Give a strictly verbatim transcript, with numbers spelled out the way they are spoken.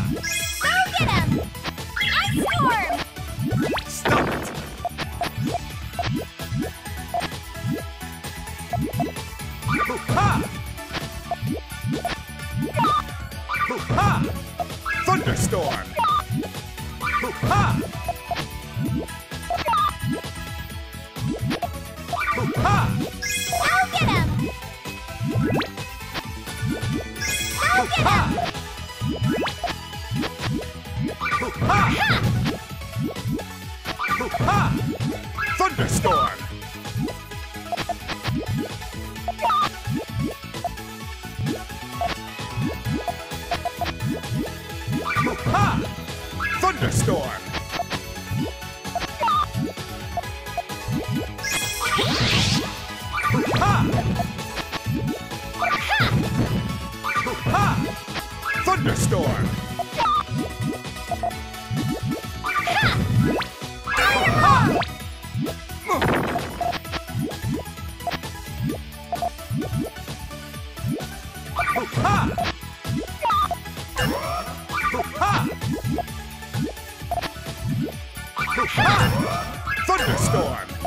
Go get him! Ice storm! Stop it! Hoo-ha! Hoo-ha! Thunderstorm! Hoo-ha! Hoo-ha! Go get him! Go get him! Hoo-ha! Hoo-ha! Thunderstorm! Hoo-ha! Thunderstorm! Hoo-ha! Hoo-ha! Thunderstorm! Hoo-ha! Hoo-ha! Hoo-ha! Hoo-ha! Thunderstorm!